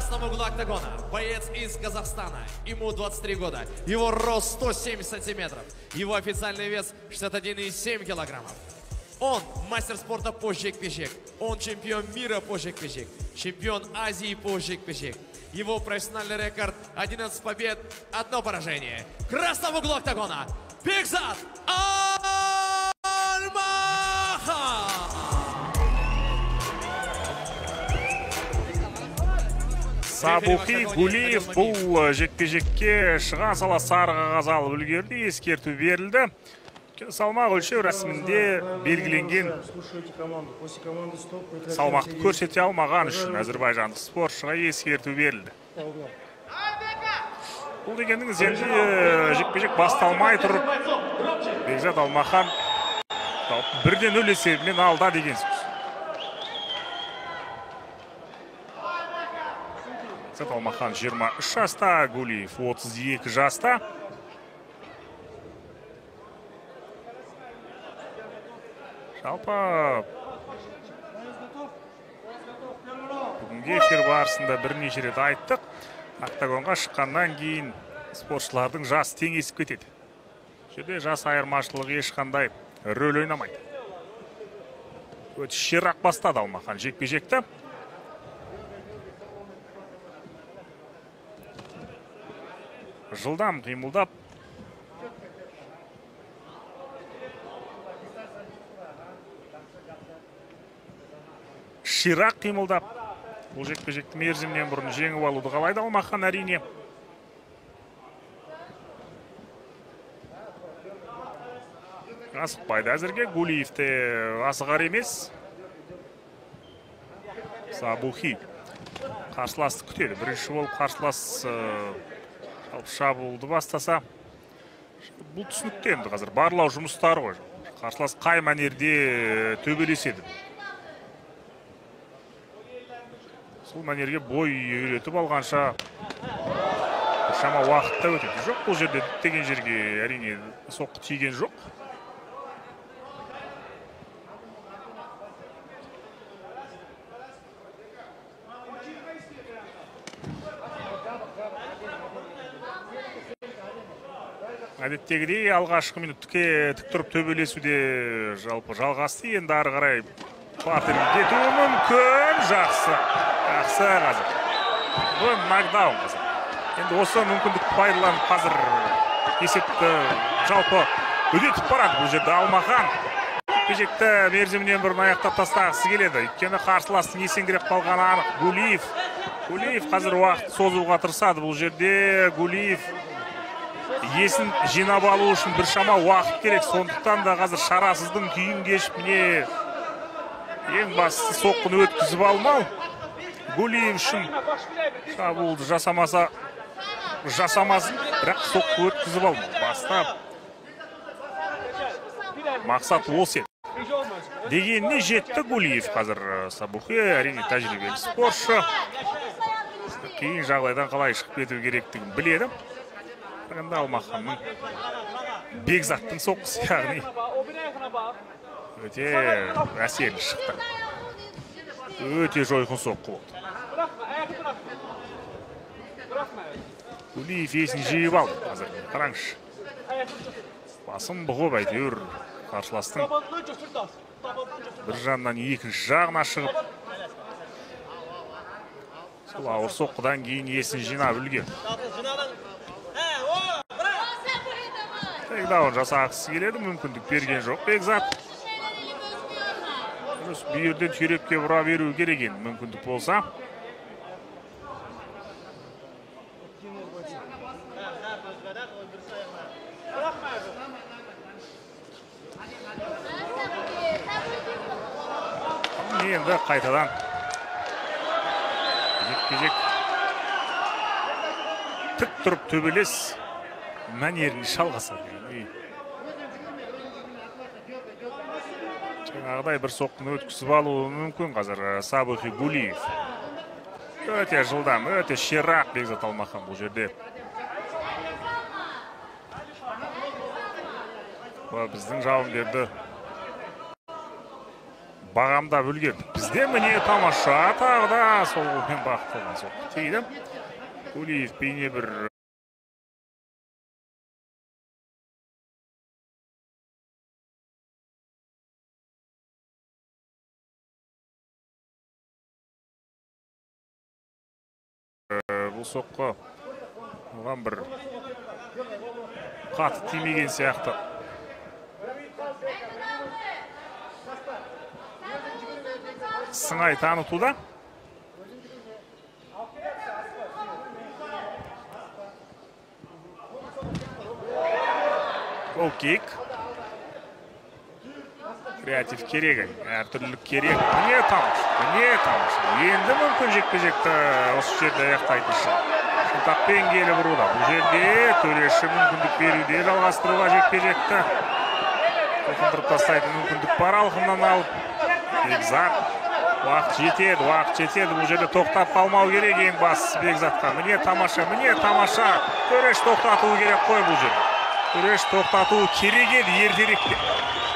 красном углу октагона боец из Казахстана. Ему 23 года. Его рост 170 сантиметров. Его официальный вес 61,7 килограммов. Он мастер спорта по жекпе-жек. Он чемпион мира по жекпе-жек. Чемпион Азии по жекпе-жек. Его профессиональный рекорд 11 побед, 1 поражение. В красном углу октагона Бекзат Алмахан. Сабухи Гулиев бұл жекпе-жекке шыға сала сары қағаз алып үлгерді, ескерту берілді. Салмақ өлшеу рәсімінде белгіленген салмақты көрсете алмаған үшін әзірбайжандық спортшыға ескерту берілді. Бұл дегеніңіз енді жекпе-жек басталмай тұрып, Бекзат Алмахан 1-0 есебімен алда деген сөз. Бекзат Алмахан 23 жаста, Гулиев 32 жаста. Жалпы бүгінгі эфир барысында бірнеше рет айттық. Октагонға шыққаннан кейін спортшылардың жасы теңесіп кетеді. Жерде жас айырмашылығы ешқандай рөл ойнамайды. Өте ширақ бастады Алмахан жекпе-жекті. Жылдам қимылдап, ширақ қимылдап, бұл жекпе-жекті мерзімнен бұрын жеңіп алуды қалайды Алмахан әрине. Асықпайды әзірге, Гулиевте асығар емес. Сабухи қарсыласты күтеді. Бірінші болып қарсылас шабуылды бастаса. Бұл түсінікті енді қазір барлау жұмыстары ғой. Қарсылас қай мәнерде төбелеседі. Сол мәнерге бой үйретіп алғанша шама уақытта өтеді. Жоқ, бұл жерде діттеген жерге әрине соққы тиген жоқ. Әдеттегідей алғашқы минутке тік тұрып төбелесуде жалпы жалғасты. Енді ары қарай партерге кетуі мүмкін. Жақсы қазір. Бұл нокдаун қазір. Енді осы мүмкіндік пайдаланып қазір есепті жалпы үдетіп барады. Бұл жерде Алмахан жекпе-жекті мерзімінен бұрын аяқтап тастағысы келеді. Өйткені қарсыластың есеңгіреп қалғаны анық. Гулиев қазір уақыт созуға тырысады. Бұл жерде Гулиев есін жинап алу үшін бір шама уақыт керек. Сондықтан да қазір шарасыздың күйін кешіп, міне ең бастысы соққыны өткізіп алмау. Гулиев үшін шабуылды жасамасын, бірақ соққы өткізіп алмау. Бастап мақсат осы еді. Дегеніне жетті Гулиев қазір. Сабухи әрине тәжірибелі спортшы. Кейін жағдайдан қалай шығып кету керектігін біледі. Енді Алмаханның Бекзаттың соққысы, яғни өте әсерлі шықты. Өте жойқын соққы болды. Гулиев есін жиып алды қазір. Қараңызшы. Басым бұғып әйтеуір қарсыластың бір жағынан екінші жағына шығып, сол ауыр соққыдан кейін есін жинап үлген. Тегдауын жасағысы келеді, мүмкіндік берген жоқ Бекзат. Бүйірден түйрепке бұра беру кереген мүмкіндік болса. Енді қайтадан жекпе-жек тік тұрып төбелес мәнерін шалғасады. Жаңағыдай бір соққыны өткізіп алуы мүмкін қазір Сабухи Гулиев. Өте жылдам, өте ширақ Бекзат Алмахан бұл жерде. Біздің жауынгерді бағамдап үлгердік. Бізде міне тамаша тағы да сол голмен бағытталған соққы тиді. Кулиев бейне бір бұл соққы оған бір қатты тимеген сияқты. Сыңай танытуда. Ол кик. Креатив керек, әртүрлілік керек. Міне тамаш. Енді мүмкін жекпе-жекті осы жерде аяқтайтыншы. Шынтақпен келіп ұруда. Бұл жерде төреші мүмкіндік беруде жалғастыруға жекпе-жекті. Қылқындырып тастайтын мүмкіндік бар алқымнан алып. Бекзат. Уақыт жетеді. Бұл жерде тоқтап қалмау керек ең бастысы Бекзатқа. Міне тамаша. Төреш тоқтатуы керек қой бұл жерде. Төреш тоқтатуы керек еді ертеректе.